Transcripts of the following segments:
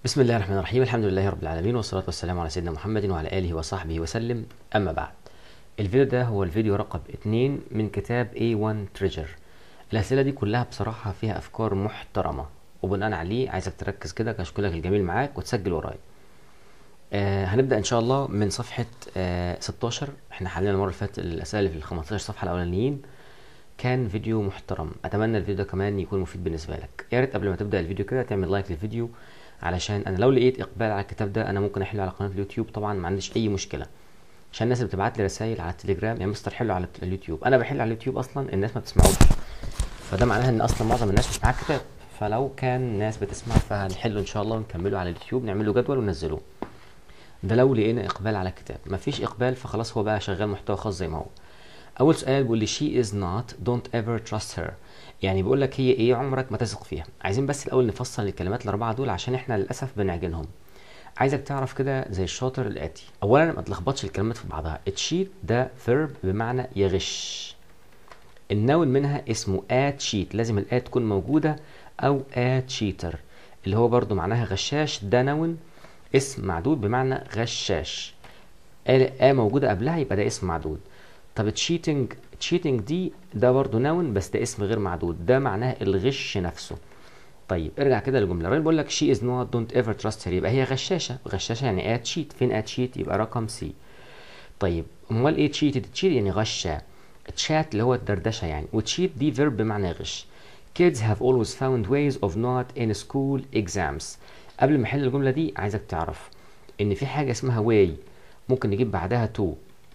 بسم الله الرحمن الرحيم. الحمد لله رب العالمين، والصلاة والسلام على سيدنا محمد وعلى آله وصحبه وسلم. أما بعد، الفيديو ده هو الفيديو رقم 2 من كتاب A1 Treasure. الأسئلة دي كلها بصراحة فيها أفكار محترمة، وبناء عليه عايزك تركز كده كشكولك الجميل معاك وتسجل ورايا. هنبدأ إن شاء الله من صفحة 16. احنا حلينا المرة اللي فاتت الأسئلة اللي في ال 15 صفحة الأولانيين. كان فيديو محترم، أتمنى الفيديو ده كمان يكون مفيد بالنسبة لك. يا ريت قبل ما تبدأ الفيديو كده تعمل لايك للفيديو، علشان انا لو لقيت اقبال على الكتاب ده انا ممكن احله على قناه اليوتيوب. طبعا ما عنديش اي مشكله، عشان الناس اللي بتبعت لي رسائل على التليجرام يا مستر حله على اليوتيوب. انا بحل على اليوتيوب اصلا الناس ما بتسمعوش، فده معناها ان اصلا معظم الناس مش معاها كتاب. فلو كان ناس بتسمع فهنحله ان شاء الله ونكمله على اليوتيوب، نعمله جدول وننزله. ده لو لقينا اقبال على الكتاب. مفيش اقبال فخلاص هو بقى شغال محتوى خاص زي ما هو. اول سؤال بيقول لي she is not don't ever trust her، يعني بيقول لك هي ايه، عمرك ما تثق فيها. عايزين بس الاول نفصل الكلمات الاربعه دول عشان احنا للاسف بنعجنهم. عايزك تعرف كده زي الشاطر الاتي. اولا ما تلخبطش الكلمات في بعضها. تشيت ده فيرب بمعنى يغش. النون منها اسمه اتشيت، لازم الات تكون موجوده، او اتشيتر اللي هو برضو معناها غشاش. ده نون اسم معدود بمعنى غشاش. موجوده قبلها يبقى ده اسم معدود. طب تشيتنج، تشيتنج دي ده برضو نون بس ده اسم غير معدود، ده معناه الغش نفسه. طيب ارجع كده للجمله. الراجل بيقول لك she is not don't ever trust her، يبقى هي غشاشه. غشاشه يعني ات شيت. فين ات شيت؟ يبقى رقم سي. طيب امال ايه تشيت؟ تشيت يعني غشه. تشات اللي هو الدردشه يعني، وتشيت دي فيرب بمعنى غش. kids have always found ways of not in school exams. قبل ما احل الجمله دي عايزك تعرف ان في حاجه اسمها way، ممكن نجيب بعدها to،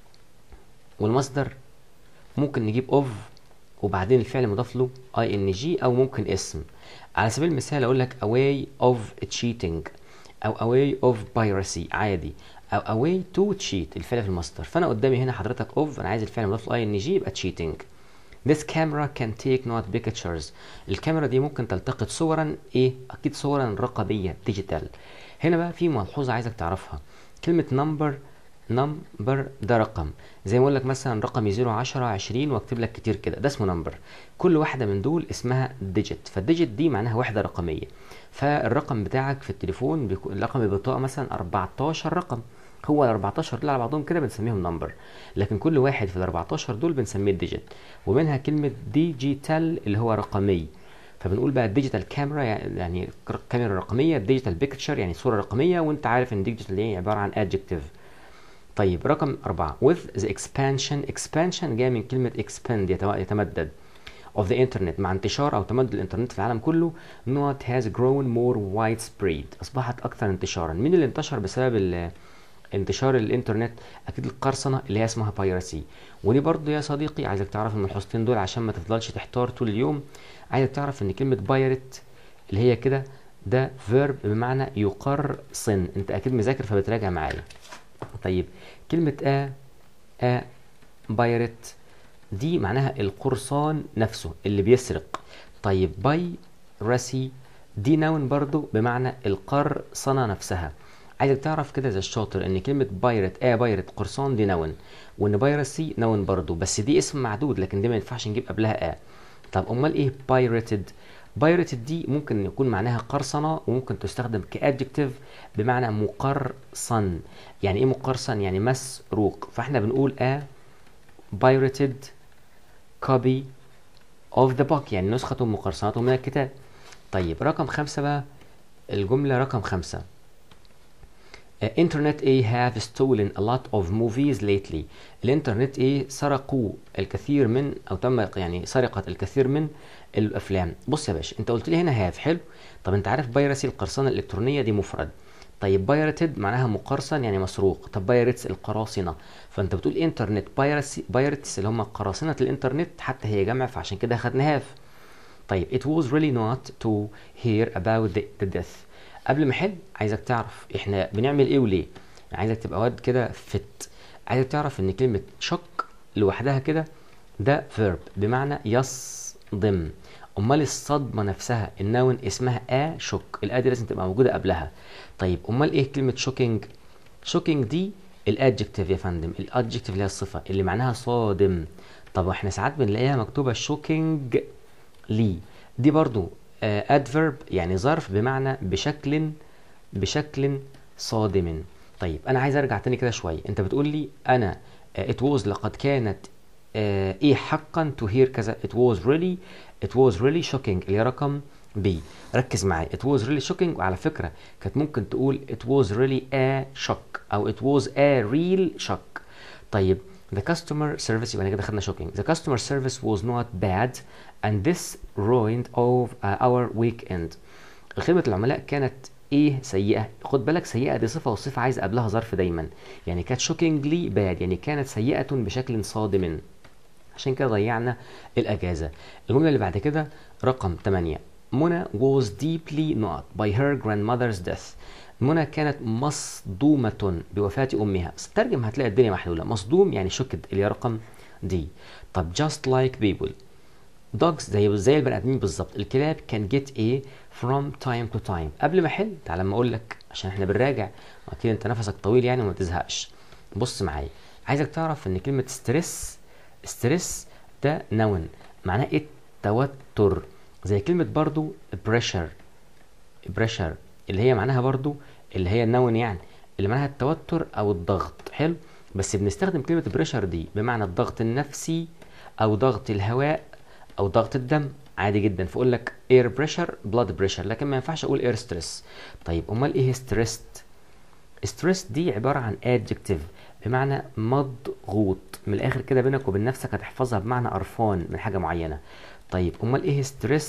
والمصدر ممكن نجيب of وبعدين الفعل مضاف له ing، او ممكن اسم. على سبيل المثال اقول لك a way of cheating، او a way of piracy عادي، او a way to cheat الفعل في المصدر. فانا قدامي هنا حضرتك of، انا عايز الفعل مضاف له ing يبقى cheating. This camera can take not pictures. الكاميرا دي ممكن تلتقط صورا ايه؟ اكيد صورا رقميه ديجيتال. هنا بقى في ملحوظه عايزك تعرفها. كلمه number، نمبر ده رقم، زي ما اقول لك مثلا رقم 0 10 20 واكتب لك كتير كده، ده اسمه نمبر. كل واحده من دول اسمها ديجيت، فالديجيت دي معناها وحده رقميه. فالرقم بتاعك في التليفون رقم البطاقه مثلا 14 رقم، هو ال 14 دول على بعضهم كده بنسميهم نمبر، لكن كل واحد في ال 14 دول بنسميه ديجيت. ومنها كلمه ديجيتال اللي هو رقمي. فبنقول بقى الديجيتال كاميرا يعني كاميرا رقميه، الديجيتال بيكتشر يعني صوره رقميه، وانت عارف ان ديجيتال ايه؟ عباره عن ادجكتيف. طيب رقم 4 with the expansion. expansion جاي من كلمة expand يتمدد of the internet، مع انتشار أو تمدد الإنترنت في العالم كله. not has grown more widespread، أصبحت أكثر انتشارا. مين اللي انتشر بسبب انتشار الإنترنت؟ أكيد القرصنة اللي هي اسمها بايرسي. ودي برضو يا صديقي عايزك تعرف الملحوظتين دول عشان ما تفضلش تحتار طول اليوم. عايزك تعرف إن كلمة بايرت اللي هي كده ده verb بمعنى يقرصن. أنت أكيد مذاكر فبتراجع معايا. طيب كلمة بايرت دي معناها القرصان نفسه اللي بيسرق. طيب باي راسي دي نون برضو بمعنى القرصنة نفسها. عايزك تعرف كده زي الشاطر ان كلمة بايرت بايرت قرصان دي نون، وان بايرسي نون برضو، بس دي اسم معدود لكن دي ما ينفعش نجيب قبلها طب امال ايه بايرتد؟ بايرتد دي ممكن يكون معناها قرصنة، وممكن تستخدم كادجكتيف بمعنى مقرصن. يعني ايه مقرصن؟ يعني مسروق. فاحنا بنقول pirated copy of the book، يعني نسخة مقرصنة من الكتاب. طيب رقم 5 بقى، الجملة رقم 5 internet have stolen a lot of movies lately. الانترنت سرقوا الكثير من، او تم يعني سرقة الكثير من الافلام. بص يا باشا، انت قلت لي هنا have، حلو. طب انت عارف بايرسي القرصنة الالكترونية دي مفرد. طيب بايرتد معناها مقرصن يعني مسروق. طب بايرتس القراصنة، فانت بتقول انترنت بايرسي، بايرتس اللي هم قراصنة الانترنت، حتى هي جمع فعشان كده اخدنا هاف. طيب it was really not to hear about the death. قبل ما احل عايزك تعرف احنا بنعمل ايه وليه، يعني عايزك تبقى واد كده فت. عايزك تعرف ان كلمة شك لوحدها كده ده فيرب بمعنى يصدم. امال الصدمة نفسها النون اسمها شك، دي لازم تبقى موجودة قبلها. طيب امال ايه كلمة شوكينج؟ شوكينج دي الادجكتيف يا فندم، الادجكتيف اللي هي الصفة اللي معناها صادم. طب واحنا ساعات بنلاقيها مكتوبة شوكينج لي، دي برضو ادفيرب يعني ظرف بمعنى بشكل بشكل صادم. طيب انا عايز ارجع تاني كده شويه. انت بتقول لي انا it was لقد كانت ايه حقا to hear كذا. it was really shocking اللي هي رقم B. ركز معايا. it was really shocking وعلى فكره كانت ممكن تقول it was really a shock او it was a real shock. طيب the customer service يبقى كده خدنا shocking. the customer service was not bad and this ruined of our weekend. خدمة العملاء كانت ايه سيئة. خد بالك سيئة دي صفة والصفة عايز قبلها ظرف دايما. يعني كانت shockingly bad يعني كانت سيئة بشكل صادم. عشان كده ضيعنا الأجازة. الجملة اللي بعد كده رقم 8. منى was deeply not by her grandmother's death. منى كانت مصدومة بوفاة أمها. ترجم هتلاقي الدنيا محلولة. مصدوم يعني شوكد اللي هي رقم دي. طب just like people. dogs زي البني آدمين بالظبط. الكلاب can get a from time to time. قبل ما أحل تعالى لما أقول لك عشان إحنا بنراجع أكيد أنت نفسك طويل يعني وما تزهقش. بص معايا. عايزك تعرف إن كلمة ستريس ده نون معناه ايه التوتر. زي كلمة برضو بريشر اللي هي معناها برضو اللي هي النون يعني اللي معناها التوتر او الضغط. حلو. بس بنستخدم كلمة بريشر دي بمعنى الضغط النفسي او ضغط الهواء او ضغط الدم عادي جدا. فاقول لك اير بريشر بلاد بريشر لكن ما ينفعش اقول اير ستريس. طيب امال ايه ستريس دي عبارة عن adjective بمعنى مضغوط. من الاخر كده بينك وبين نفسك هتحفظها بمعنى قرفان من حاجة معينة. طيب امال ايه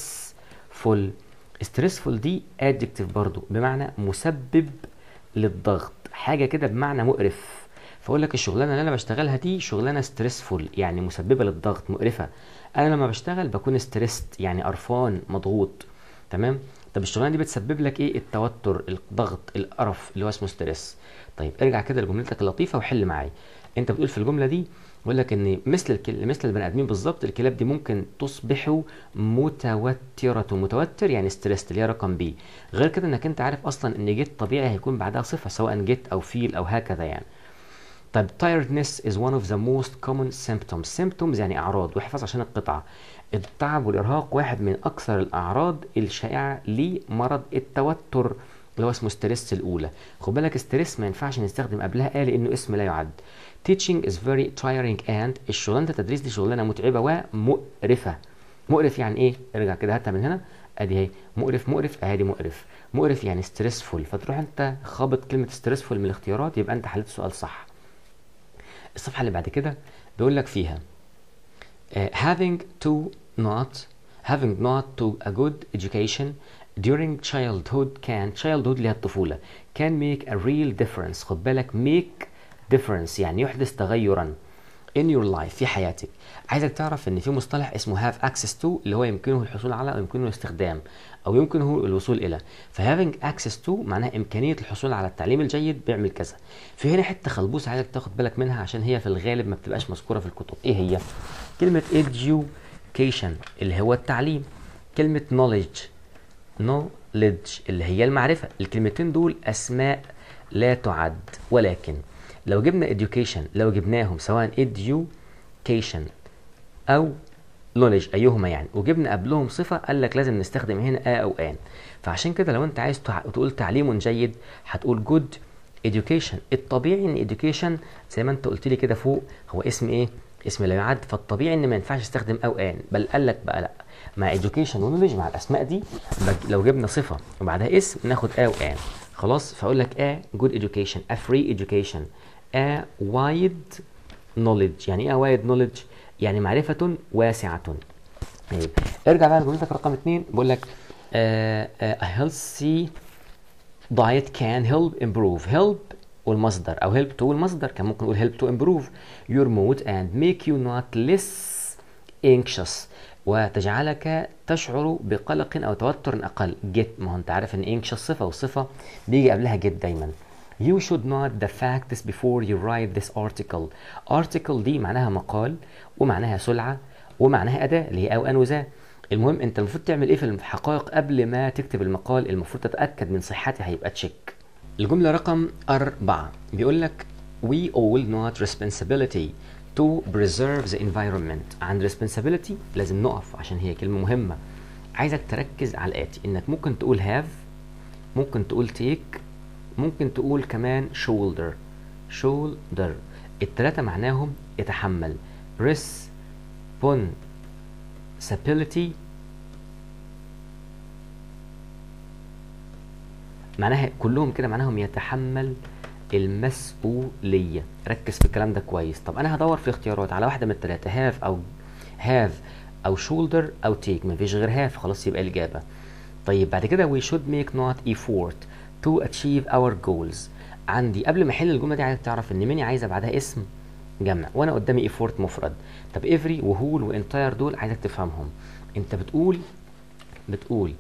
ستريسفول دي adjective برضو بمعنى مسبب للضغط. حاجة كده بمعنى مقرف. فاقول لك الشغلانة اللي انا بشتغلها دي شغلانة ستريسفول يعني مسببة للضغط مقرفة. انا لما بشتغل بكون ستريست يعني قرفان مضغوط. تمام. طب الشغلانه دي بتسبب لك ايه؟ التوتر الضغط القرف اللي هو اسمه ستريس. طيب ارجع كده لجملتك اللطيفه وحل معايا. انت بتقول في الجمله دي بقول لك ان مثل البني ادمين بالظبط الكلاب دي ممكن تصبح متوتر يعني ستريس اللي هي رقم بي. غير كده انك انت عارف اصلا ان جيت طبيعي هيكون بعدها صفه سواء جيت او فيل او هكذا يعني. طيب tiredness is one of the most common symptoms يعني اعراض. واحفظ عشان القطعه. التعب والارهاق واحد من اكثر الاعراض الشائعه لمرض التوتر اللي هو اسمه ستريس الاولى. خد بالك ستريس ما ينفعش نستخدم قبلها لانه اسم لا يعد. teaching is very tiring and الشغلانه التدريس دي شغلانه متعبه ومقرفه. مقرف يعني ايه؟ ارجع كده هاتها من هنا ادي اهي. مقرف ادي مقرف يعني ستريسفول. فتروح انت خابط كلمه ستريسفول من الاختيارات يبقى انت حليت السؤال صح. الصفحه اللي بعد كده بيقول لك فيها having not to a good education during childhood اللي هي الطفولة can make a real difference. خد بالك make difference يعني يحدث تغيرا in your life في حياتك. عايزك تعرف ان في مصطلح اسمه have access to اللي هو يمكنه الحصول على او يمكنه الاستخدام او يمكنه الوصول الى. having access to معناها امكانيه الحصول على التعليم الجيد بيعمل كذا. في هنا حته خلبوسه عايزك تاخد بالك منها عشان هي في الغالب ما بتبقاش مذكوره في الكتب. ايه هي؟ كلمه education اللي هو التعليم. كلمه knowledge اللي هي المعرفه. الكلمتين دول اسماء لا تعد. ولكن لو جبنا education لو جبناهم سواء education او knowledge ايهما يعني وجبنا قبلهم صفه قال لك لازم نستخدم هنا او ان. فعشان كده لو انت عايز تقول تعليم جيد هتقول good education. الطبيعي ان education زي ما انت قلت لي كده فوق هو اسم ايه؟ اسم لا يعد. فالطبيعي ان ما ينفعش استخدم او ان بل قال لك بقى لا مع education knowledge مع الاسماء دي لو جبنا صفه وبعدها اسم ناخد او ان خلاص. فاقول لك good education a free education a wide knowledge. يعني ايه wide knowledge؟ يعني معرفة واسعة. طيب ارجع بقى لجملتك رقم 2 بقول لك a healthy diet can help improve. help والمصدر او help to والمصدر كان ممكن نقول help to improve your mood and make you not less anxious وتجعلك تشعر بقلق او توتر اقل. get ما هو انت عارف ان anxious صفة والصفة بيجي قبلها get دايما. You should know the facts before you write this article. article دي معناها مقال ومعناها سلعة ومعناها أداة اللي هي أو أن وذا. المهم أنت المفروض تعمل إيه في الحقائق قبل ما تكتب المقال؟ المفروض تتأكد من صحتها هيبقى تشيك. الجملة رقم 4 بيقول لك we all not responsibility to preserve the environment. عند responsibility لازم نقف عشان هي كلمة مهمة. عايزك تركز على الآتي إنك ممكن تقول have ممكن تقول take ممكن تقول كمان shoulder. shoulder التلاتة معناهم يتحمل. responsibility معناها كلهم كده معناهم يتحمل المسؤولية. ركز في الكلام ده كويس. طب انا هدور في الاختيارات على واحدة من التلاتة، have او shoulder او take. مفيش غير have، خلاص يبقى الإجابة. طيب بعد كده we should make not effort to achieve our goals. عندي قبل ما احل الجملة دي عايزك تعرف ان ميني عايزة بعدها اسم جمع، وانا قدامي effort مفرد. طب every وهول وانتاير دول عايزك تفهمهم. انت بتقول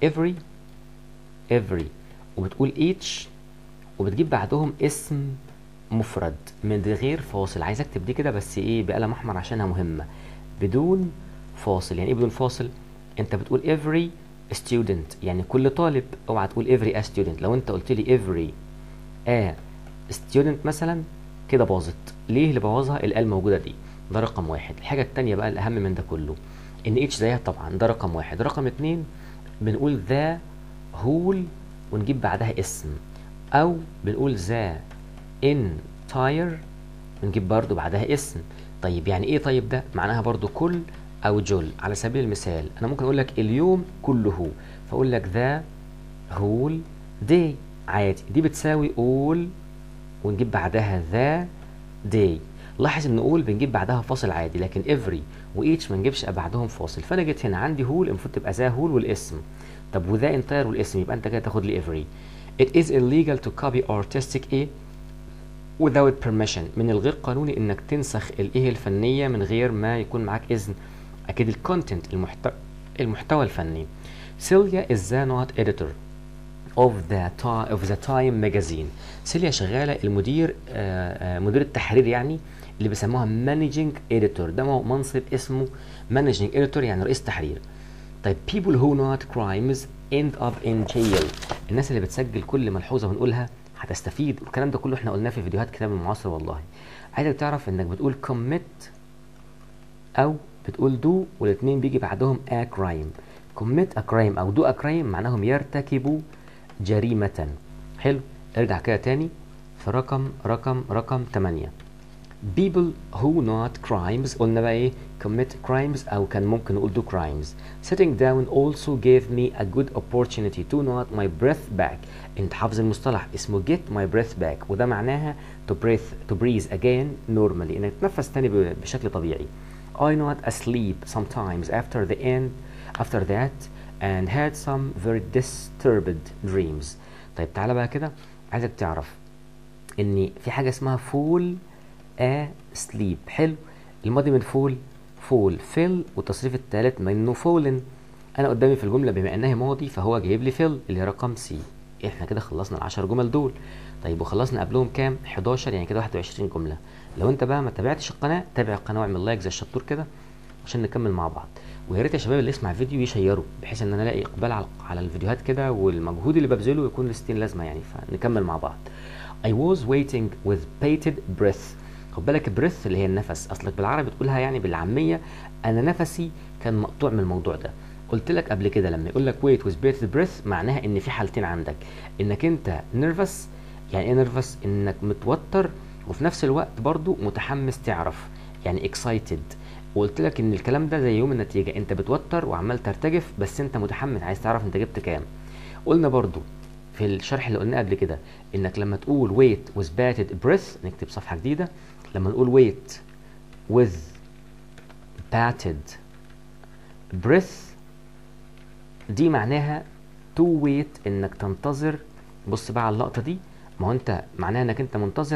every وبتقول each وبتجيب بعدهم اسم مفرد من غير فاصل. عايز اكتب دي كده بس ايه بقلم احمر عشانها مهمه، بدون فاصل. يعني ايه بدون فاصل؟ انت بتقول every student يعني كل طالب، اوعى تقول every a student. لو انت قلت لي every a student مثلا كده باظت. ليه اللي بوظها؟ الال موجوده دي. ده رقم واحد. الحاجه الثانيه بقى الاهم من ده كله ان each زيها طبعا، ده رقم واحد. رقم اتنين بنقول the whole ونجيب بعدها اسم، او بنقول the entire ونجيب برضو بعدها اسم. طيب يعني ايه طيب؟ ده معناها برضو كل او جل. على سبيل المثال انا ممكن اقول لك اليوم كله، فاقول لك the whole day عادي. دي بتساوي all ونجيب بعدها the day. لاحظ ان all بنجيب بعدها فاصل عادي، لكن every و each ما نجيبش بعدهم فاصل. فانا جيت هنا عندي whole المفروض تبقى the whole والاسم. طب وذا entire والاسم، يبقى انت كده تاخد لي every. It is illegal to copy artistic A without permission. من الغير قانوني انك تنسخ الايه الفنيه من غير ما يكون معاك اذن. اكيد الكونتنت المحتوى الفني. سيليا is the not editor of the time magazine. سيليا شغاله المدير مدير التحرير يعني، اللي بيسموها managing editor. ده منصب اسمه managing editor يعني رئيس تحرير. طيب people who not crimes end up in jail. الناس اللي بتسجل كل ملحوظه بنقولها هتستفيد. والكلام ده كله احنا قلناه في فيديوهات كتاب المعاصر. والله عايزك تعرف انك بتقول commit او بتقول do، والاثنين بيجي بعدهم a crime. commit a crime او do a crime معناهم يرتكبوا جريمه. حلو، ارجع كده تاني في رقم 8. people who not crimes قلنا بقى ايه؟ commit crimes او كان ممكن نقول do crimes. sitting down also gave me a good opportunity to not my breath back. انت حافظ المصطلح اسمه get my breath back، وده معناها to breathe again normally، انك تتنفس تاني بشكل طبيعي. I not asleep sometimes after that and had some very disturbed dreams. طيب تعالى بقى كده، عايزك تعرف ان في حاجه اسمها fall asleep. حلو، الماضي من fall فيل، والتصريف الثالث منه fallen. انا قدامي في الجمله بما انها ماضي فهو جايب لي فيل اللي هي رقم سي. احنا كده خلصنا ال10 جمل دول. طيب وخلصنا قبلهم كام؟ 11 يعني كده 21 جمله. لو انت بقى ما تابعتش القناه، تابع القناه واعمل لايك زي الشطور كده عشان نكمل مع بعض. ويا ريت يا شباب اللي يسمع فيديو يشيره، بحيث ان انا الاقي اقبال على الفيديوهات كده، والمجهود اللي ببذله يكون ل 60 لازمه يعني. فنكمل مع بعض. I was waiting with bated breath. خد بالك breath اللي هي النفس، اصلك بالعربي بتقولها يعني بالعاميه انا نفسي كان مقطوع من الموضوع ده. قلت لك قبل كده لما يقول لك wait with bated breath معناها ان في حالتين عندك، انك انت nervous. يعني ايه nervous؟ انك متوتر وفي نفس الوقت برضو متحمس تعرف، يعني excited. وقلت لك ان الكلام ده زي يوم النتيجه، انت بتوتر وعمال ترتجف بس انت متحمس عايز تعرف انت جبت كام. قلنا برضو في الشرح اللي قلناه قبل كده انك لما تقول wait with bated breath، نكتب صفحه جديده، لما نقول wait with bated breath دي معناها to wait انك تنتظر. بص بقى على اللقطه دي، ما هو انت معناها انك انت منتظر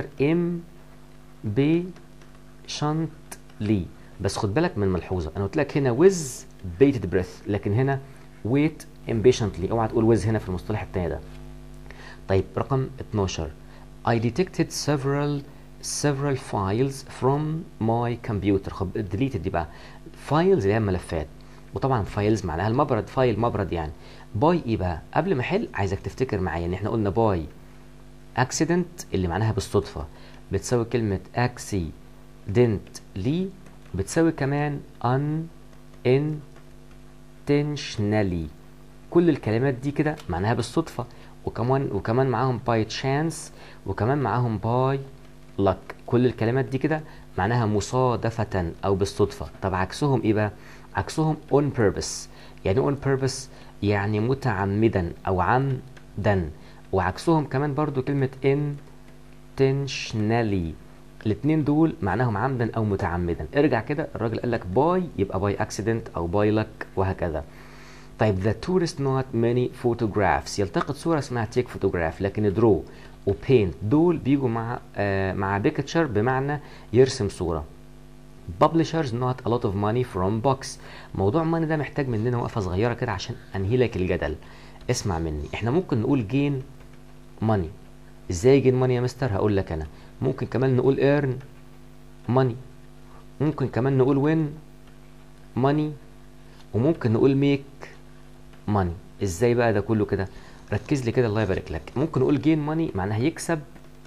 impatiently. بس خد بالك من ملحوظه، انا قلت لك هنا with bated breath لكن هنا wait impatiently. اوعى تقول with هنا في المصطلح التاني ده. طيب رقم 12. I detected several files from my computer. خد deleted دي بقى files اللي هي ملفات، وطبعا files معناها المبرد، فايل مبرد يعني. باي ايه بقى؟ قبل ما احل عايزك تفتكر معايا ان احنا قلنا باي accident اللي معناها بالصدفه بتساوي كلمه accidentally، بتساوي كمان unintentionally. كل الكلمات دي كده معناها بالصدفه. وكمان معاهم by chance، وكمان معاهم by luck. كل الكلمات دي كده معناها مصادفة أو بالصدفة. طب عكسهم إيه بقى؟ عكسهم on purpose. يعني on purpose يعني متعمدا أو عمدا. وعكسهم كمان برضو كلمة intentionally. الاتنين دول معناهم عمدا أو متعمدا. ارجع كده، الراجل قال لك باي يبقى باي accident أو باي luck وهكذا. طيب the tourist not many photographs، يلتقط صورة اسمها take photograph، لكن draw و paint دول بيجوا مع picture بمعنى يرسم صورة. publishers not a lot of money from books. موضوع money ده محتاج مننا وقفة صغيرة كده عشان أنهي لك الجدل. اسمع مني، احنا ممكن نقول gain money. ازاي gain money يا مستر؟ هقول لك أنا. ممكن كمان نقول earn money، ممكن كمان نقول win money، وممكن نقول make money. ازاي بقى ده كله كده؟ ركز لي كده الله يبارك لك. ممكن نقول gain money معناها يكسب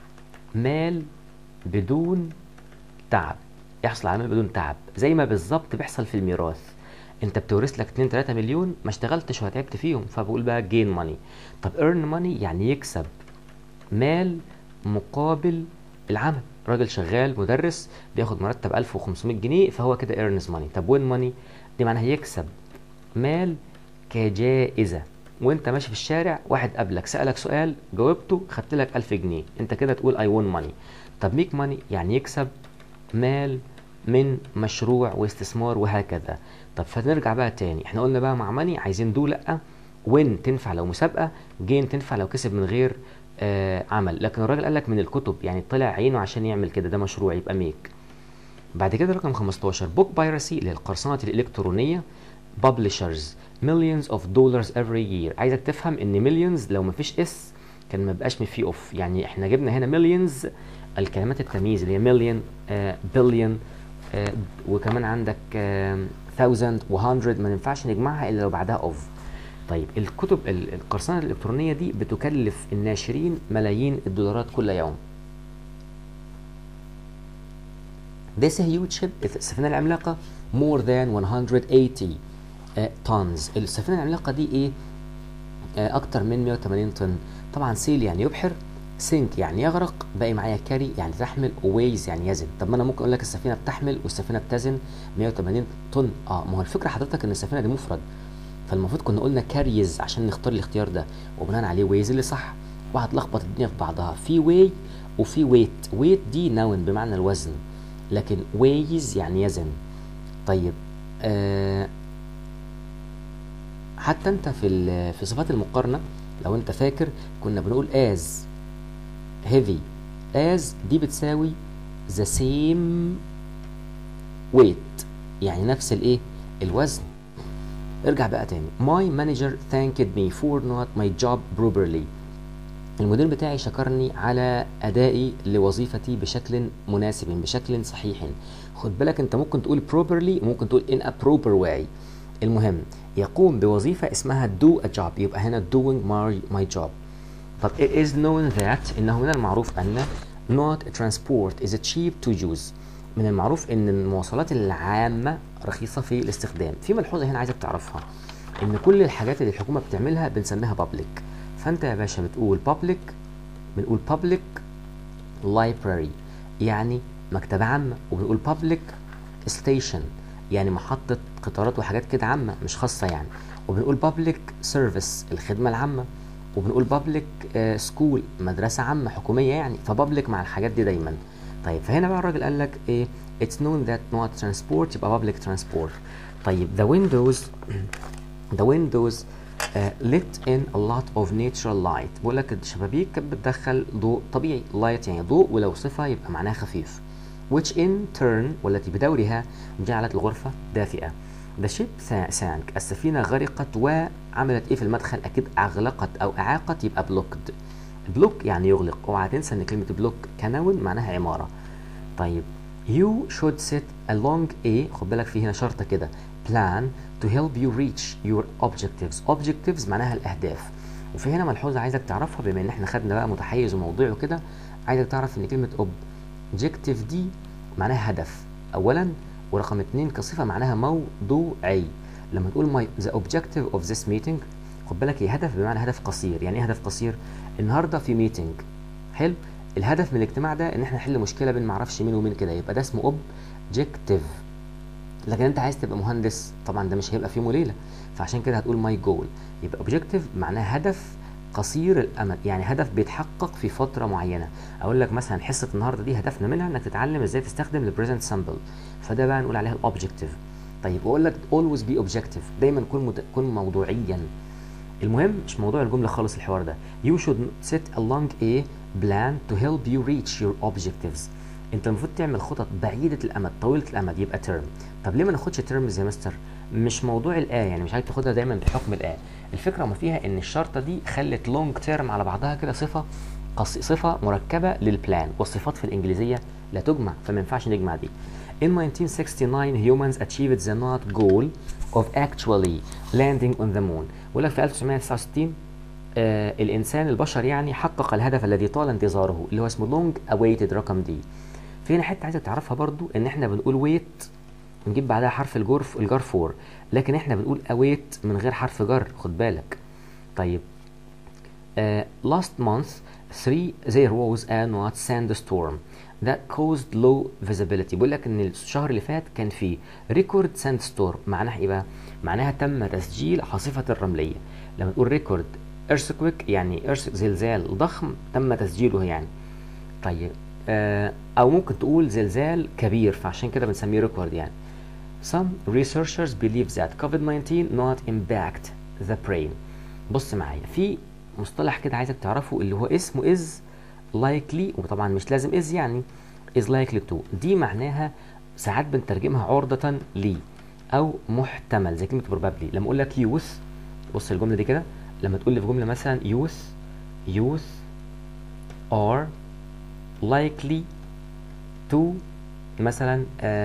مال بدون تعب، يحصل على مال بدون تعب، زي ما بالظبط بيحصل في الميراث. انت بتورث لك 2 3 مليون ما اشتغلتش وتعبت فيهم، فبقول بقى gain money. طب earn money يعني يكسب مال مقابل العمل. راجل شغال مدرس بياخد مرتب 1500 جنيه فهو كده earns money. طب win money دي معناها يكسب مال كجائزة. وانت ماشي في الشارع واحد قابلك سألك سؤال جاوبته خدت لك 1000 جنيه، انت كده تقول I won money. طب make money يعني يكسب مال من مشروع واستثمار وهكذا. طب فنرجع بقى تاني، احنا قلنا بقى مع ماني عايزين دو لأ، وين تنفع لو مسابقة، جين تنفع لو كسب من غير عمل. لكن الراجل قال لك من الكتب، يعني طلع عينه عشان يعمل كده، ده مشروع يبقى ميك. بعد كده رقم 15 بوك بايرسي اللي هي القرصنة الإلكترونية. publishers millions of dollars every year. عايزك تفهم ان millions لو مفيش اس كان ما بقاش فيه اوف. يعني احنا جبنا هنا millions الكلمات التمييز اللي هي million billion وكمان عندك thousand و100 ما ينفعش نجمعها الا لو بعدها اوف. طيب الكتب القرصنة الإلكترونية دي بتكلف الناشرين ملايين الدولارات كل يوم. This huge ship السفينة العملاقة more than 180 tons. السفينة العملاقة دي ايه؟ اكتر من 180 طن. طبعا سيل يعني يبحر، سينك يعني يغرق، باقي معايا كاري يعني تحمل، وويز يعني يزن. طب ما انا ممكن اقول لك السفينة بتحمل والسفينة بتزن 180 طن. ما هو الفكرة حضرتك ان السفينة دي مفرد، فالمفروض كنا قلنا كاريز عشان نختار الاختيار ده، وبناء عليه ويز اللي صح. وهتلخبط الدنيا في بعضها، في واي وفي ويت. ويت دي نون بمعنى الوزن، لكن ويز يعني يزن. طيب حتى انت في صفات المقارنة لو انت فاكر كنا بنقول as heavy. as دي بتساوي the same weight، يعني نفس الايه الوزن. ارجع بقى تاني. my manager thanked me for not my job properly. المدير بتاعي شكرني على ادائي لوظيفتي بشكل مناسب، بشكل صحيح. خد بالك انت ممكن تقول properly وممكن تقول in a proper way. المهم يقوم بوظيفة اسمها do a job، يبقى هنا doing my job. طب it is known that انه من المعروف ان not transport is cheap to use. من المعروف ان المواصلات العامة رخيصة في الاستخدام. في ملحوظة هنا عايزك تعرفها، ان كل الحاجات اللي الحكومة بتعملها بنسميها public. فانت يا باشا بتقول public، بنقول public library يعني مكتبة عامة، وبنقول public station يعني محطة قطارات وحاجات كده عامة مش خاصة يعني، وبنقول public service الخدمة العامة، وبنقول public school مدرسة عامة حكومية يعني. فبابليك مع الحاجات دي دايما. طيب فهنا بقى الراجل قال لك ايه؟ it's known that not transport يبقى public transport. طيب the windows let in a lot of natural light. بقول لك الشبابيك كانت بتدخل ضوء طبيعي. light يعني ضوء، ولو صفة يبقى معناها خفيف. which in turn والتي بدورها جعلت الغرفة دافئة. the ship sank السفينة غرقت وعملت ايه في المدخل؟ اكيد اغلقت او اعاقت، يبقى blocked. بلوك يعني يغلق. اوعى تنسى ان كلمة بلوك كنون معناها عمارة. طيب you should set along a، خد بالك في هنا شرطة كده، plan to help you reach your objectives. objectives معناها الاهداف. وفي هنا ملحوظة عايزك تعرفها، بما ان احنا خدنا بقى متحيز وموضوعي وكده، عايزك تعرف ان كلمة objective دي معناها هدف اولا، ورقم 2 كصفة معناها موضوعي. لما تقول the objective of this meeting، خد بالك هي هدف بمعنى هدف قصير. يعني ايه هدف قصير؟ النهارده في ميتنج، حلو، الهدف من الاجتماع ده ان احنا نحل مشكله بين معرفش مين ومين كده، يبقى ده اسمه اوبجكتيف. لكن انت عايز تبقى مهندس، طبعا ده مش هيبقى في يوم وليله، فعشان كده هتقول ماي جول. يبقى اوبجكتيف معناها هدف قصير الامد، يعني هدف بيتحقق في فتره معينه. اقول لك مثلا حصه النهارده دي هدفنا منها انك تتعلم ازاي تستخدم البريزنت سامبل، فده بقى نقول عليها الاوبجكتيف. طيب واقول لك always be objective، دايما كن موضوعيا. المهم مش موضوع الجمله خالص الحوار ده. You should set along a plan to help you reach your objectives. انت المفروض تعمل خطط بعيده الامد طويله الامد، يبقى term. طب ليه ما ناخدش terms يا مستر؟ مش موضوع الآية، يعني مش عايز تاخدها دايما بحكم الآية. الفكرة ما فيها ان الشرطة دي خلت long term على بعضها كده صفة مركبة للبلان، والصفات في الإنجليزية لا تجمع، فما ينفعش نجمع دي. In 1969 humans achieved the not goal of actually landing on the moon. بيقول لك في 1969 الإنسان البشر يعني حقق الهدف الذي طال انتظاره، اللي هو اسمه long awaited رقم دي. في هنا حتة عايزك تعرفها برضو، ان احنا بنقول wait نجيب بعدها حرف الجر فور، لكن احنا بنقول await من غير حرف جر، خد بالك. طيب last month there was a not sandstorm that caused low visibility. بيقول لك ان الشهر اللي فات كان فيه ريكورد sandstorm. معناها ايه بقى؟ معناها تم تسجيل عاصفة الرملية. لما تقول ريكورد earthquake يعني زلزال ضخم تم تسجيله يعني. طيب او ممكن تقول زلزال كبير، فعشان كده بنسميه ريكورد يعني. Some researchers believe that COVID-19 not impact the brain. بص معايا في مصطلح كده عايزك تعرفه، اللي هو اسمه is likely، وطبعا مش لازم is يعني is likely to. دي معناها ساعات بنترجمها عرضة لي او محتمل، زي كلمة probably. لما اقول لك youth، بص الجملة دي كده، لما تقول لي في جملة مثلا youth are likely to مثلا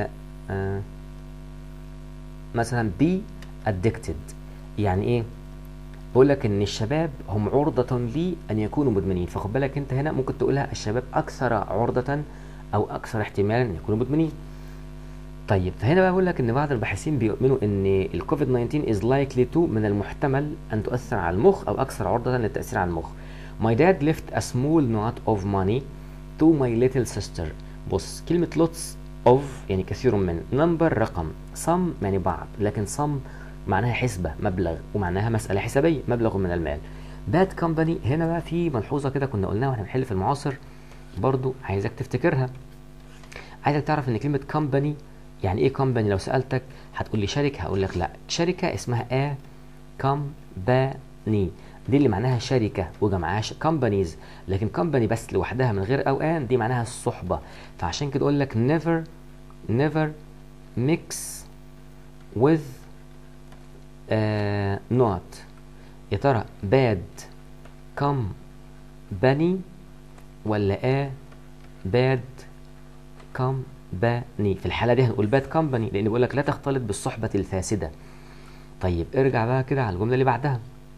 مثلا be addicted. يعني ايه؟ بقول لك ان الشباب هم عرضة لي ان يكونوا مدمنين، فخد بالك انت هنا ممكن تقولها الشباب اكثر عرضة او اكثر احتمالا ان يكونوا مدمنين. طيب فهنا بقى بقول لك ان بعض الباحثين بيؤمنوا ان الكوفيد 19 is likely to من المحتمل ان تؤثر على المخ او اكثر عرضة للتأثير على المخ. My dad left a small note of money to my little sister. بص كلمة lots of يعني كثير من، number رقم، some يعني بعض، لكن some معناها حسبة مبلغ، ومعناها مسألة حسابية مبلغ من المال. bad company هنا بقى في ملحوظة كده كنا قلناها واحنا بنحل في المعاصر، برضو عايزك تفتكرها. عايزك تعرف ان كلمة company يعني ايه company. لو سألتك هتقول لي شركة، هقول لك لا، شركة اسمها a company، دي اللي معناها شركة وجمعها companies. لكن company بس لوحدها من غير او ان دي معناها الصحبة. فعشان كده اقول لك never mix with not. يا ترى bad company ولا bad company؟ في الحالة دي هنقول bad company، لأن بيقول لك لا تختلط بالصحبة الفاسدة. طيب ارجع بقى كده على الجملة اللي بعدها.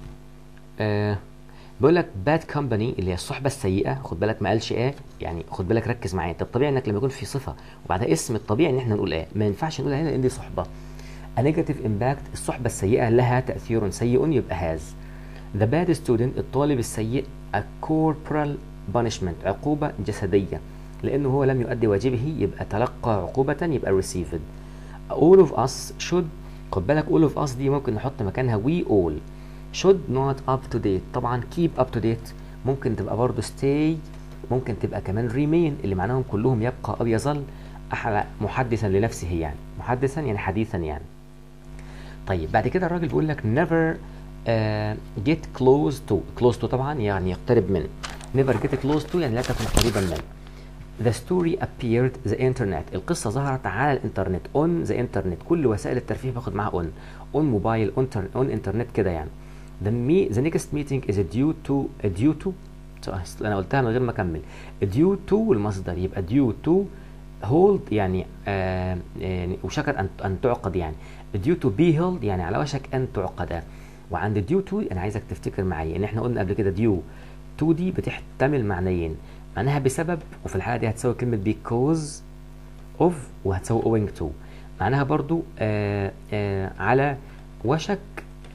بيقول لك bad company اللي هي الصحبة السيئة، خد بالك ما قالش يعني خد بالك ركز معايا. طب طبيعي انك لما يكون في صفة وبعدها اسم، الطبيعي ان احنا نقول ما ينفعش نقول هنا لان دي صحبة. A negative impact الصحبة السيئة لها تأثير سيء، يبقى has. The bad student الطالب السيء a corporal punishment عقوبة جسدية، لأنه هو لم يؤدي واجبه يبقى تلقى عقوبة، يبقى received. All of us should، خد بالك all of us دي ممكن نحط مكانها we all. should not up to date، طبعا keep up to date ممكن تبقى برضو stay، ممكن تبقى كمان remain اللي معناهم كلهم يبقى أو يظل محدثا لنفسه، يعني محدثا يعني حديثا يعني. طيب بعد كده الراجل بيقول لك never get close to طبعا يعني يقترب من، never get close to يعني لا تكن قريبا من. The story appeared the internet القصة ظهرت على الانترنت on the internet، كل وسائل الترفيه باخد معاها on موبايل on انترنت كده يعني. The next meeting is due to انا قلتها من غير ما اكمل. due to المصدر يبقى due to hold يعني يعني وشكت ان تعقد يعني. due to be held يعني على وشك ان تعقد. وعند due to انا عايزك تفتكر معايا ان احنا قلنا قبل كده due to دي بتحتمل معنيين، معناها بسبب، وفي الحاله دي هتساوي كلمه because of وهتساوي owing to. معناها برضو على وشك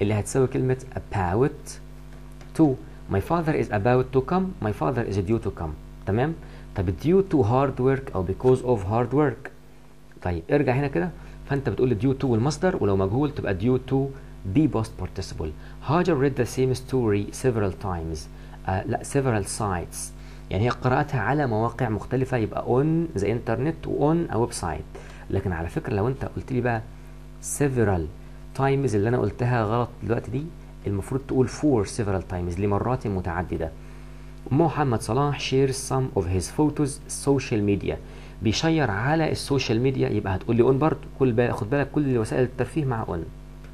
اللي هتساوي كلمة about to. my father is about to come. my father is due to come. تمام. طب due to hard work او because of hard work. طيب ارجع هنا كده، فانت بتقول due to المصدر، ولو مجهول تبقى due to be past participle. هاجر read the same story several times. لا several sites، يعني هي قرأتها على مواقع مختلفة، يبقى on the internet و on a website. لكن على فكرة لو انت قلت لي بقى several times اللي انا قلتها غلط دلوقتي دي، المفروض تقول for several times لمرات متعددة. محمد صلاح shares some of his photos social media. بيشير على السوشيال ميديا، يبقى هتقول لي on برضه. خد بالك كل وسائل الترفيه مع on.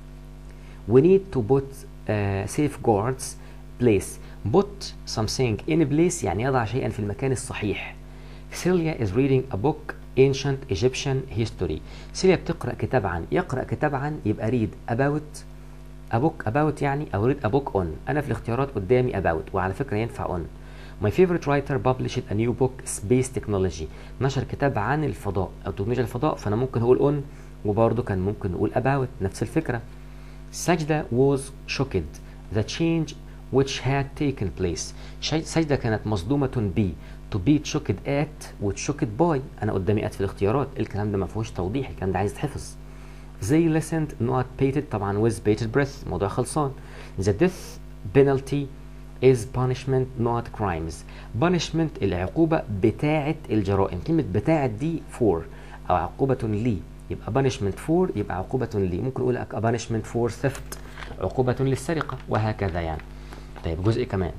we need to put safeguards place. put something in place يعني يضع شيئا في المكان الصحيح. Celia is reading a book ancient Egyptian history. سيليا بتقرأ كتاب عن. يقرأ كتاب عن يبقى read about a book about يعني أو read a book on. أنا في الاختيارات قدامي about، وعلى فكرة ينفع on. My favorite writer published a new book Space Technology. نشر كتاب عن الفضاء أو تكنولوجيا الفضاء، فأنا ممكن أقول on، وبرضه كان ممكن نقول about، نفس الفكرة. سجدة was shocked the change which had taken place. سجدة كانت مصدومة ب to be shocked at و shocked by. أنا قدامي at في الاختيارات، الكلام ده ما فيهوش توضيح، الكلام ده عايز يتحفظ. They listened not paid طبعا with bated breath، موضوع خلصان. The death penalty is punishment not crimes. punishment العقوبة بتاعة الجرائم. كلمة بتاعة دي for أو عقوبة لي، يبقى punishment for يبقى عقوبة لي. ممكن أقول لك punishment for theft عقوبة للسرقة، وهكذا يعني. طيب جزء كمان.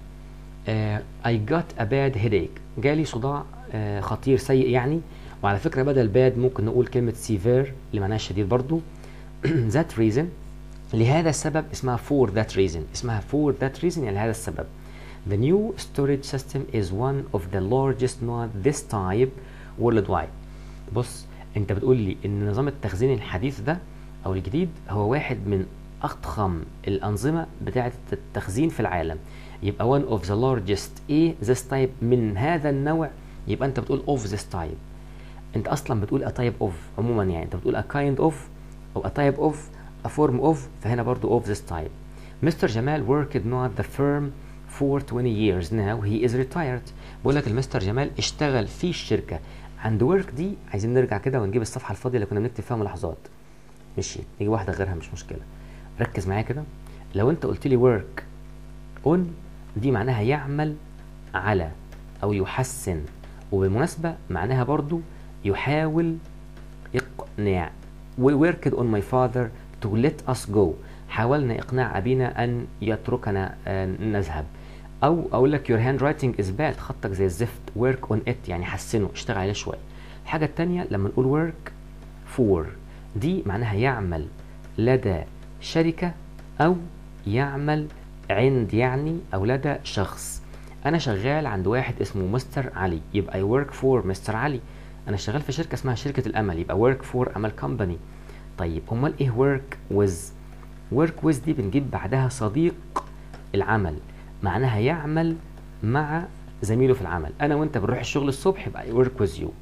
I got a bad headache. جالي صداع خطير سيء يعني. وعلى فكرة بدل bad ممكن نقول كلمة severe اللي معناها شديد برضو. that reason لهذا السبب اسمها for that reason. اسمها for that reason يعني لهذا السبب. The new storage system is one of the largest not this type worldwide. بص انت بتقول لي ان نظام التخزين الحديث ده او الجديد هو واحد من اضخم الانظمه بتاعه التخزين في العالم. يبقى one of the largest ايه this type من هذا النوع، يبقى انت بتقول of this type. انت اصلا بتقول a type of عموما، يعني انت بتقول a kind of او a type of a form of، فهنا برضو of this type. Mr. جمال worked not the firm for 20 years now he is retired. بقول لك المستر جمال اشتغل في الشركه. عند work دي عايزين نرجع كده ونجيب الصفحه الفاضيه اللي كنا بنكتب فيها ملاحظات. ماشي، نيجي واحده غيرها مش مشكله. ركز معايا كده. لو انت قلت لي work on دي معناها يعمل على او يحسن، وبالمناسبه معناها برضو يحاول اقناع. we worked on my father to let us go. حاولنا اقناع ابينا ان يتركنا نذهب. او اقول لك your handwriting is bad خطك زي الزفت. work on it يعني حسنه، اشتغل عليه شويه. الحاجه الثانيه لما نقول work for دي معناها يعمل لدى شركه او يعمل عند يعني او لدى شخص. انا شغال عند واحد اسمه مستر علي، يبقى I work for مستر علي. انا شغال في شركه اسمها شركه الامل، يبقى work for امل company. طيب امال ايه work with؟ work with دي بنجيب بعدها صديق العمل، معناها يعمل مع زميله في العمل. انا وانت بنروح الشغل الصبح يبقى I work with you.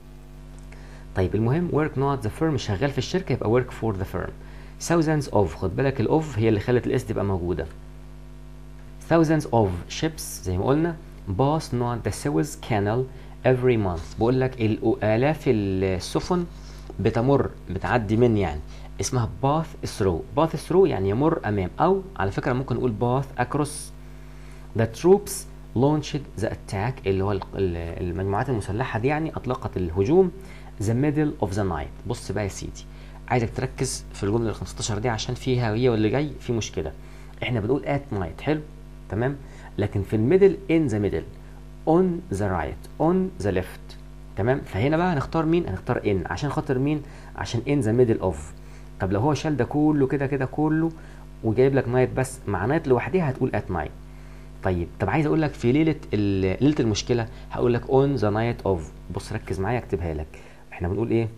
طيب المهم work not the firm شغال في الشركه يبقى work for the firm. thousands of خد بالك الاوف هي اللي خلت الاس تبقى موجوده. thousands of ships زي ما قلنا pass not the Suez Canal every month. بقول لك الاف السفن بتمر بتعدي من يعني اسمها path through. path through يعني يمر امام، او على فكره ممكن نقول path across. the troops launched the attack اللي هو المجموعات المسلحه دي يعني اطلقت الهجوم the middle of the night. بص بقى يا سيدي، عايزك تركز في الجمله ال 15 دي عشان فيها هي واللي جاي في مشكله. احنا بنقول at night حلو تمام، لكن في الميدل in the middle on the right on the left تمام. فهنا بقى هنختار مين؟ هنختار in عشان خاطر مين؟ عشان in the middle of. طب لو هو شال ده كله كده كده كله وجايب لك نايت بس، مع نايت لوحدها هتقول at night. طيب طب عايز اقول لك في ليله المشكله هقول لك on the night of. بص ركز معايا اكتبها لك. احنا بنقول ايه؟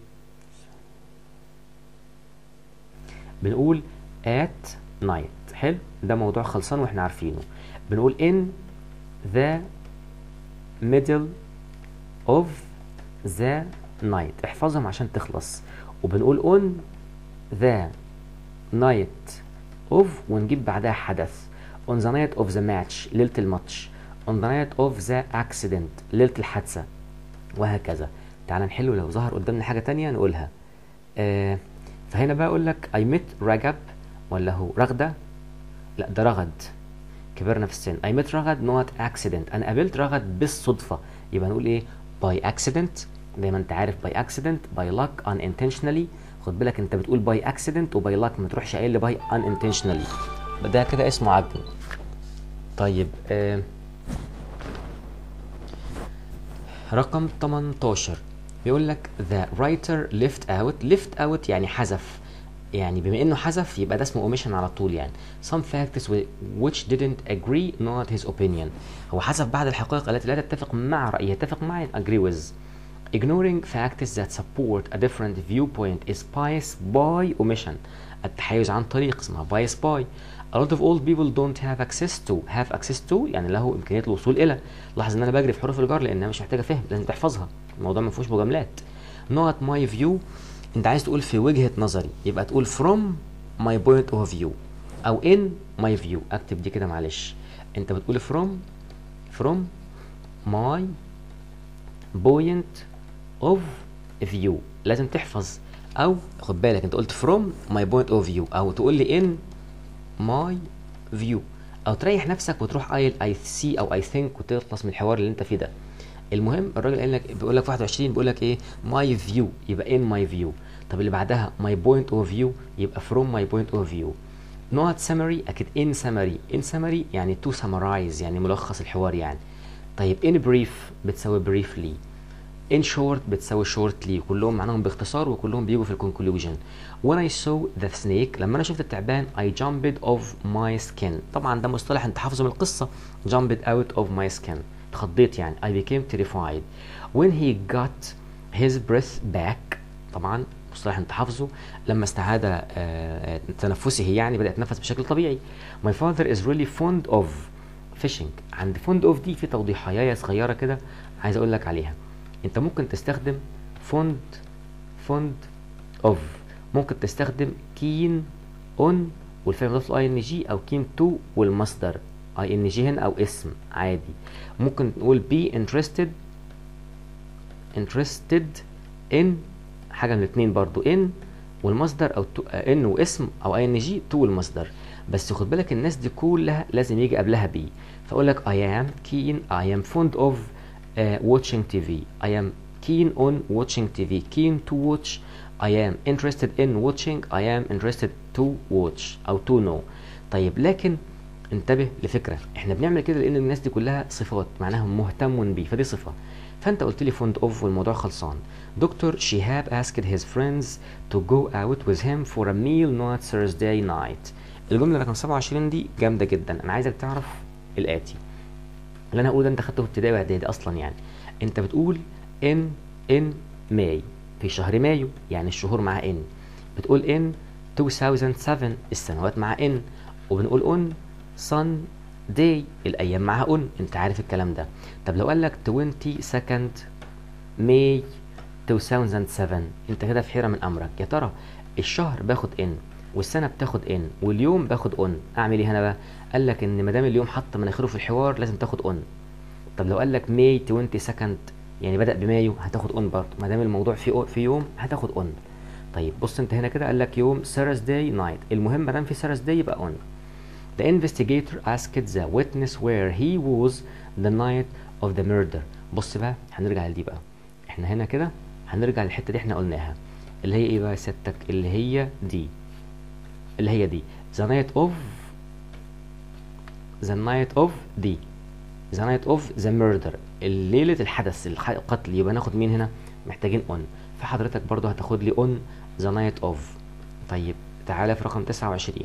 بنقول at night حلو، ده موضوع خلصان واحنا عارفينه. بنقول in the middle of the night، احفظهم عشان تخلص. وبنقول on the night of ونجيب بعدها حدث. on the night of the match ليلة الماتش. on the night of the accident ليلة الحادثة، وهكذا. تعال نحله، لو ظهر قدامنا حاجة تانية نقولها. فهنا بقى اقول لك I met رجب، ولا هو رغدة؟ لا ده رغد، كبرنا في السن. I met رغد not accident، انا قابلت رغد بالصدفة، يبقى نقول ايه؟ by accident. زي ما انت عارف by accident by luck unintentionally. خد بالك انت بتقول by accident وباي luck، ما تروحش قايل لي by unintentionally، ده كده اسمه عجن. طيب رقم 18 بيقول لك the writer left out يعني حذف، يعني بما انه حذف يبقى ده اسمه omission على طول يعني. some facts which didn't agree not his opinion. هو حذف بعض الحقائق التي لا تتفق مع رأيه، يتفق مع agree with. ignoring facts that support a different viewpoint is bias by omission. التحيز عن طريق اسمها bias by. a lot of old people don't have access to يعني له امكانيه الوصول الى. لاحظ ان انا بجري في حروف الجر لانها مش محتاجه فهم، لازم تحفظها، الموضوع ما فيهوش مجاملات. not my view انت عايز تقول في وجهه نظري، يبقى تقول from my point of view او in my view. اكتب دي كده معلش، انت بتقول from my point of view، لازم تحفظ. او خد بالك انت قلت from my point of view، او تقول لي in my view، او تريح نفسك وتروح قايل I see او I think وتخلص من الحوار اللي انت فيه ده. المهم الراجل قال لك، بيقول لك 21 بيقول لك ايه؟ my view يبقى in my view. طب اللي بعدها my point of view يبقى from my point of view. not summary اكيد in summary يعني to summarize يعني ملخص الحوار يعني. طيب in brief بتساوي briefly. in short بتساوي shortly، كلهم معناهم باختصار وكلهم بيجوا في الكونكلوجن. when I saw the snake لما انا شفت التعبان I jumped off my skin. طبعا ده مصطلح انت حافظه من القصه، jumped out of my skin اتخضيت يعني. I became terrified when he got his breath back. طبعا مصطلح انت حافظه، لما استعاد تنفسه يعني بدأ يتنفس بشكل طبيعي. my father is really fond of fishing. عند fond of دي في توضيحايه صغيره كده عايز اقول لك عليها. انت ممكن تستخدم fond of، ممكن تستخدم keen on والفعل مضاف له ing، او keen to والمصدر ing هنا او اسم عادي. ممكن نقول be interested in حاجه من الاثنين برضو in والمصدر، او in واسم، او ing to والمصدر. بس خد بالك الناس دي كلها لازم يجي قبلها be. فاقول لك I am fond of watching TV. I am keen on watching TV. keen to watch. I am interested in watching. I am interested to watch أو to know. طيب لكن انتبه لفكرة، احنا بنعمل كده لأن الناس دي كلها صفات معناها مهتم بيه، فدي صفة. فأنت قلت لي fond of والموضوع خلصان. دكتور شهاب asked his friends to go out with him for a meal not Thursday night. الجملة رقم 27 دي جامدة جدا. أنا عايزك تعرف الآتي اللي انا هقوله ده، انت خدته في ابتدائي واعدادي اصلا يعني. انت بتقول in May في شهر مايو يعني الشهور مع in. بتقول in 2007 السنوات مع in. وبنقول on Sunday الايام معها on. انت عارف الكلام ده. طب لو قال لك 22 May 2007 انت كده في حيرة من امرك، يا ترى الشهر باخد in والسنه بتاخد ان واليوم باخد اون، اعمل ايه هنا بقى؟ قال لك ان ما دام اليوم حط مناخيره في الحوار لازم تاخد اون. طب لو قال لك ماي 22 يعني بدأ بمايو هتاخد اون برضه، ما دام الموضوع في يوم هتاخد اون. طيب بص انت هنا كده قال لك يوم Thursday night، المهم ما دام في Thursday يبقى اون. The investigator asked the witness where he was the night of the murder. بص بقى هنرجع لدي بقى، احنا هنا كده هنرجع للحته دي احنا قلناها اللي هي ايه بقى يا سيادتك؟ اللي هي دي the night of the murder ليلة الحدث القتل. يبقى ناخد مين هنا؟ محتاجين on، فحضرتك برضو هتاخد لي on the night of. طيب تعالى في رقم 29.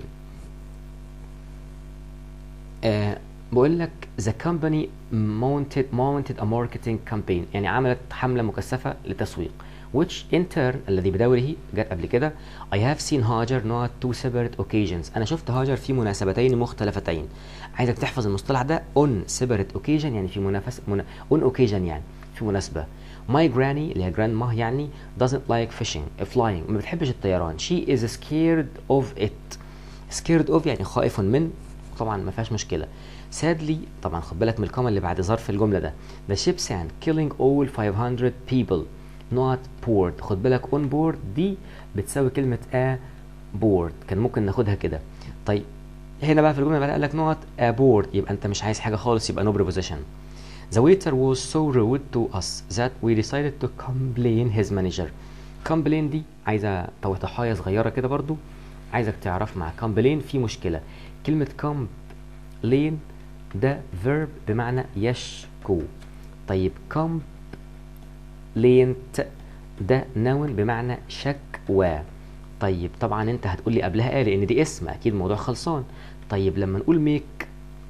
بقول لك the company mounted a marketing campaign يعني عملت حملة مكثفة للتسويق which in turn الذي بدوره جت قبل كده I have seen هاجر not two separate occasions. أنا شفت هاجر في مناسبتين مختلفتين. عايزك تحفظ المصطلح ده on separate occasion يعني في on occasion يعني في مناسبة. My granny اللي هي grandma يعني doesn't like flying ما بتحبش الطيران. She is scared of it. scared of يعني خائف من، طبعا ما فيهاش مشكله. sadly طبعا خد بالك من الكومه اللي بعد ظرف الجمله ده. the ship sank killing all 500 people not board. خد بالك on board دي بتساوي كلمه a board، كان ممكن ناخدها كده. طيب هنا بقى في الجمله اللي بعدها قال لك not a board، يبقى انت مش عايز حاجه خالص، يبقى no preposition. the waiter was so rude to us that we decided to complain his manager. complain دي عايزه توضيحايه صغيره كده برضو، عايزك تعرف مع complain في مشكله. كلمه complain ده verb بمعنى يشكو. طيب complaint ده noun بمعنى شكوى. طيب طبعا انت هتقول لي قبلها ايه، لان دي اسم اكيد الموضوع خلصان. طيب لما نقول make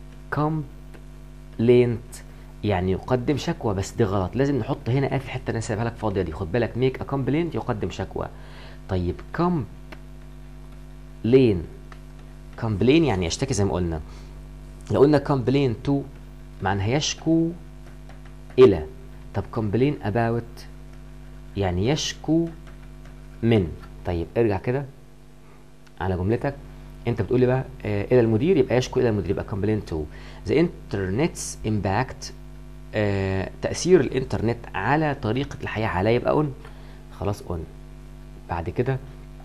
complaint يعني يقدم شكوى، بس دي غلط، لازم نحط هنا في الحته اللي انا سايبها لك فاضيه دي. خد بالك make a complaint يقدم شكوى. طيب complain يعني يشتكي زي ما قلنا. لو قلنا complain to معناها يشكو الى. طب complain about يعني يشكو من. طيب ارجع كده على جملتك، انت بتقول لي بقى الى المدير، يبقى يشكو الى المدير، يبقى complain to. the internet's impact تأثير الانترنت على طريقة الحياة عليا، يبقى on. خلاص on. بعد كده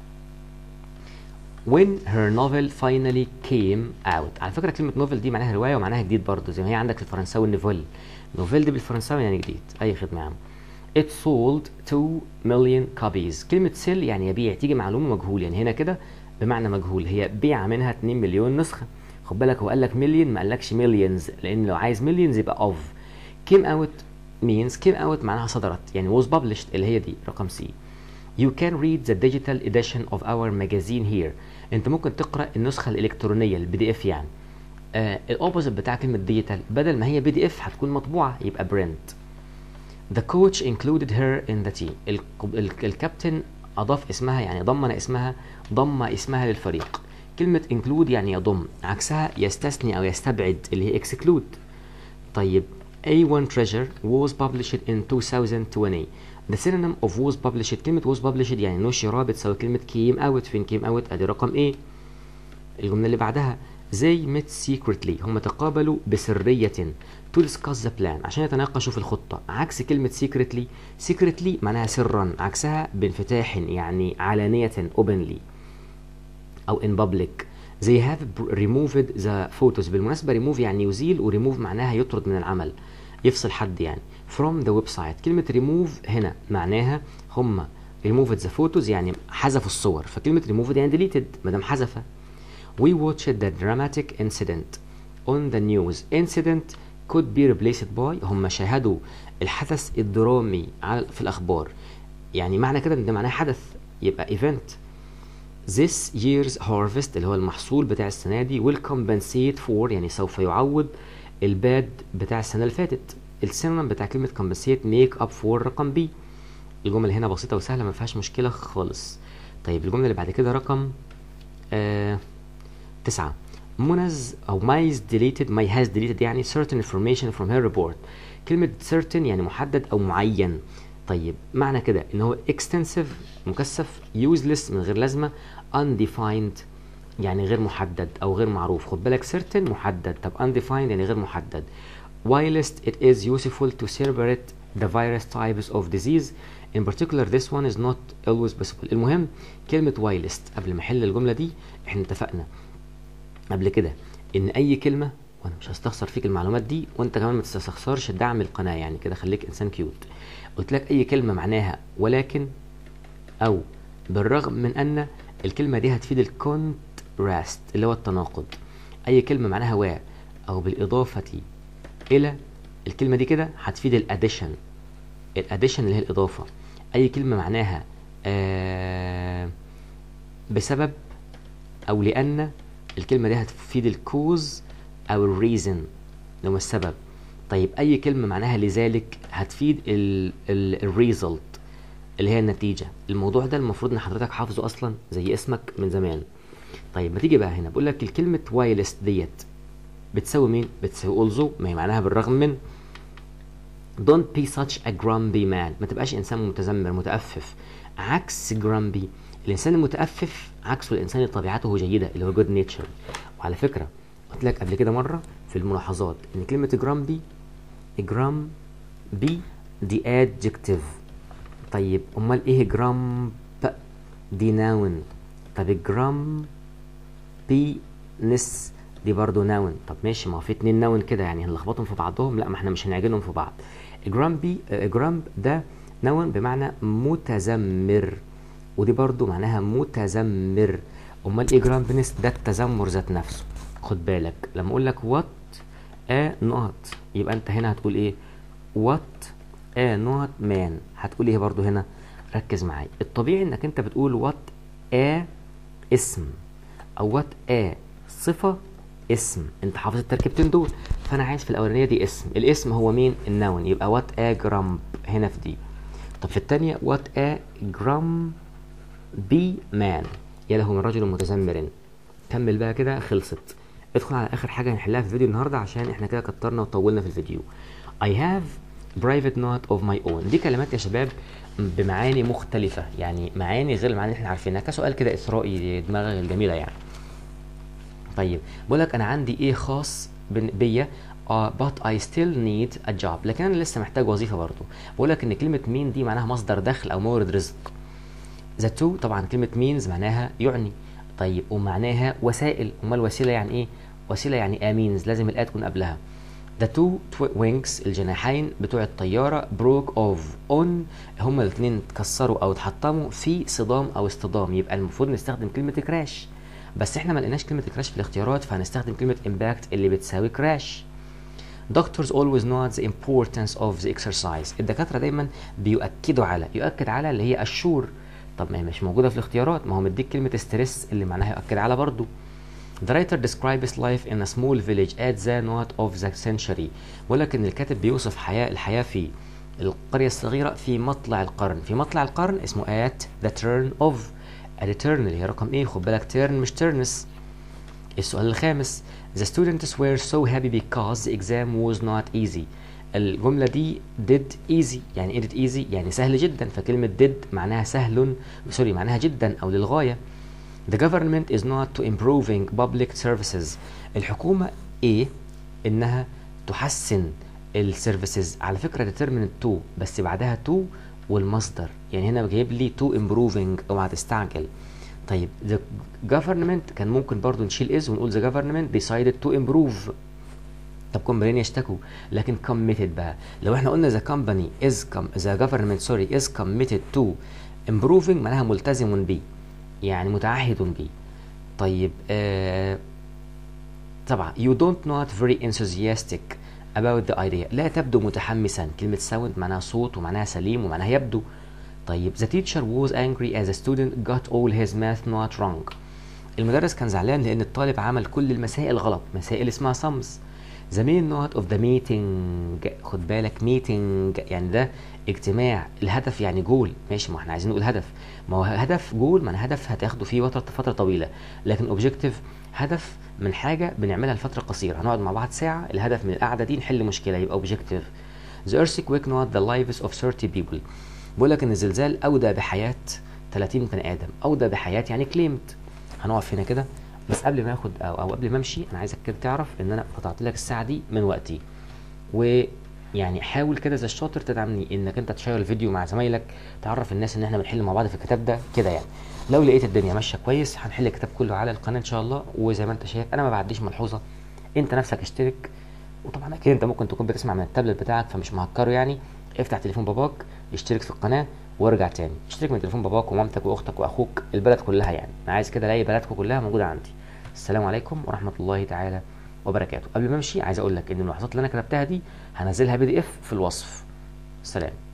when her novel finally came out. على فكرة كلمة novel دي معناها رواية ومعناها جديد برضه، زي ما هي عندك في الفرنساوي نوفيل. نوفيل دي بالفرنساوي يعني جديد. أي خدمة يا عم. it sold 2 million copies. كلمة sell يعني يبيع، تيجي معلومة مجهول، يعني هنا كده بمعنى مجهول، هي بيع منها 2 مليون نسخة. خد بالك هو قال لك مليون ما قالكش مليونز، لأن لو عايز مليونز يبقى of. came out means came out معناها صدرت، يعني was published اللي هي دي رقم C. You can read the digital edition of our magazine here. انت ممكن تقرأ النسخة الإلكترونية البي دي اف يعني. الأوبوزيت بتاع كلمة ديجيتال، بدل ما هي بي دي اف هتكون مطبوعة يبقى print. The coach included her in the team. الكابتن أضاف اسمها، يعني ضم اسمها للفريق. كلمة include يعني يضم، عكسها يستثني أو يستبعد اللي هي exclude. طيب A1 treasure was published in 2020. The synonym of was published، كلمة was published يعني نشر بتساوي كلمة came out. فين came out؟ ادي رقم A. الجملة اللي بعدها they met secretly، هم تقابلوا بسرية to discuss the plan عشان يتناقشوا في الخطة. عكس كلمة secretly معناها سرا، عكسها بانفتاح يعني علانية openly أو in public. they have removed the photos. بالمناسبة remove يعني يزيل، و remove معناها يطرد من العمل، يفصل حد يعني. from the website. كلمة remove هنا معناها هم removed the photos يعني حذفوا الصور، فكلمة removed يعني deleted ما دام حذفها. we watched the dramatic incident on the news. incident could be replaced by، هم شاهدوا الحدث الدرامي في الأخبار، يعني معنى كده ان ده معناه حدث، يبقى event. this year's harvest اللي هو المحصول بتاع السنة دي will compensate for يعني سوف يعوض الباد بتاع السنة اللي فاتت. السينونيم بتاع كلمة compensate make up for رقم B. الجمل هنا بسيطة وسهلة ما فيهاش مشكلة خالص. طيب الجملة اللي بعد كده رقم 9. منز أو مايز deleted، ماي has deleted يعني certain information from her report. كلمة certain يعني محدد أو معين. طيب معنى كده إن هو extensive مكثف، useless من غير لازمة، undefined يعني غير محدد أو غير معروف. خد بالك certain محدد، طب undefined يعني غير محدد. whilst it is useful to separate the virus types of disease in particular this one is not always possible. المهم كلمة whilst قبل ما احل الجملة دي احنا اتفقنا قبل كده ان اي كلمة، وانا مش هستخسر فيك المعلومات دي وانت كمان ما تستخسرش دعم القناة يعني كده، خليك انسان كيوت. قلت لك اي كلمة معناها ولكن او بالرغم من ان، الكلمة دي هتفيد الكونتراست اللي هو التناقض. اي كلمة معناها و او بالاضافة الى، الكلمة دي كده هتفيد الاديشن اللي هي الاضافة. اي كلمة معناها بسبب او لان، الكلمة دي هتفيد الكوز او الريزن اللي هو السبب. طيب اي كلمة معناها لذلك هتفيد الريزلت اللي هي النتيجة. الموضوع ده المفروض ان حضرتك حافظه اصلا زي اسمك من زمان. طيب ما تيجي بقى هنا بقول لك الكلمة whilst ديت بتساوي مين؟ بتساوي also، ما هي معناها بالرغم من. don't be such a grumpy man، ما تبقاش انسان متذمر متأفف. عكس grumpy الانسان المتأفف عكسه الانسان اللي طبيعته جيدة اللي هو جود نيتشر. وعلى فكرة قلت لك قبل كده مرة في الملاحظات ان كلمة جرام بي دي adjective. طيب امال ايه جرام دي ناون؟ طب الجرام بي نس دي برضو ناون. طب ماشي، ما هو في 2 ناون كده يعني هنلخبطهم في بعضهم؟ لا، ما احنا مش هنعجنهم في بعض. جرامب ده ناون بمعنى متذمر، ودي برضو معناها متذمر. امال ايه جرامبنس؟ ده التذمر ذات نفسه. خد بالك لما اقول لك وات نوت، يبقى انت هنا هتقول ايه؟ وات نوت مان. هتقول ايه برضو هنا؟ ركز معايا. الطبيعي انك انت بتقول وات اسم، او وات صفة اسم. انت حافظ التركيبتين دول، فانا عايز في الاولانيه دي اسم. الاسم هو مين؟ النون، يبقى وات جرامب هنا في دي. طب في الثانيه وات جرام بي مان، يا له من رجل متذمر. كمل بقى كده، خلصت. ادخل على اخر حاجه هنحلها في الفيديو النهارده عشان احنا كده كترنا وطولنا في الفيديو. I have private note of my own. دي كلمات يا شباب بمعاني مختلفه، يعني معاني غير المعاني اللي احنا عارفينها، كسؤال كده اثرائي دماغك الجميله يعني. طيب بقول لك انا عندي ايه خاص بيا، but I still need a job، لكن انا لسه محتاج وظيفه برضه. بقول لك ان كلمه مين دي معناها مصدر دخل او مورد رزق. the two طبعا كلمه means معناها يعني. طيب ومعناها وسائل، امال الوسيله يعني ايه؟ وسيله يعني means، لازم الآ تكون قبلها. the two wings الجناحين بتوع الطياره broke off on، هما الاثنين اتكسروا او اتحطموا في صدام او اصطدام، يبقى المفروض نستخدم كلمه كراش، بس احنا ما لقيناش كلمه كراش في الاختيارات، فهنستخدم كلمه امباكت اللي بتساوي كراش. Doctors always know the importance of the exercise. الدكاتره دايما بيؤكدوا على، يؤكد على اللي هي الشور. طب ما هي مش موجوده في الاختيارات، ما هو مديك كلمه ستريس اللي معناها يؤكد على برضو. The writer describes life in a small village at the note of the century. بقول لك ان الكاتب بيوصف الحياه في القريه الصغيره في مطلع القرن. في مطلع القرن اسمه at the turn of. الريتيرن اللي هي رقم ايه؟ خد بالك تيرن مش تيرنس. السؤال الخامس The students were so happy because the exam was not easy. الجملة دي did easy، يعني ايه did easy؟ يعني سهل جدا، فكلمة did معناها سهل، سوري معناها جدا أو للغاية. The government is not to improving public services. الحكومة ايه؟ إنها تحسن السيرفيسز. على فكرة determinant to بس بعدها to والمصدر، يعني هنا جايب لي to improving، اوعى تستعجل. طيب the government كان ممكن برضو نشيل is ونقول the government decided to improve. طب كومبانيين يشتكوا، لكن committed بقى. لو احنا قلنا the company is the government sorry is committed to improving معناها ملتزم بيه، يعني متعهد بيه. طيب طبعا you don't not very enthusiastic about the idea. لا تبدو متحمسا. كلمة sound معناها صوت ومعناها سليم ومعناها يبدو. طيب the teacher was angry as a student got all his math not wrong. المدرس كان زعلان لأن الطالب عمل كل المسائل غلط، مسائل اسمها sums. the main note of the meeting، خد بالك meeting يعني ده اجتماع، الهدف يعني جول، ماشي، ما احنا عايزين نقول هدف، ما هو هدف جول معنى هدف هتاخده فيه فترة طويلة، لكن objective هدف من حاجة بنعملها لفترة قصيرة، هنقعد مع بعض ساعة، الهدف من القعدة دي نحل مشكلة، يبقى objective. the earthquake not the lives of 30 people. بقول لك ان الزلزال اودى بحياه 30 بني ادم. اودى بحياه يعني كليمت. هنقف هنا كده، بس قبل ما اخد او قبل ما امشي انا عايزك كده تعرف ان انا قطعت لك الساعه دي من وقتي، ويعني حاول كده زي الشاطر تدعمني انك انت تشير الفيديو مع زمايلك، تعرف الناس ان احنا بنحل مع بعض في الكتاب ده كده يعني. لو لقيت الدنيا ماشيه كويس هنحل الكتاب كله على القناه ان شاء الله. وزي ما انت شايف انا ما بعديش ملحوظه، انت نفسك اشترك، وطبعا اكيد انت ممكن تكون بتسمع من التابلت بتاعك فمش مهكره يعني. افتح تليفون باباك، اشترك في القناه وارجع تاني، اشترك من تليفون باباك ومامتك واختك واخوك، البلد كلها يعني، انا عايز كده الاقي بلدكم كلها موجوده عندي. السلام عليكم ورحمه الله تعالى وبركاته. قبل ما امشي عايز اقول لك ان الملاحظات اللي انا كتبتها دي هنزلها PDF في الوصف. سلام.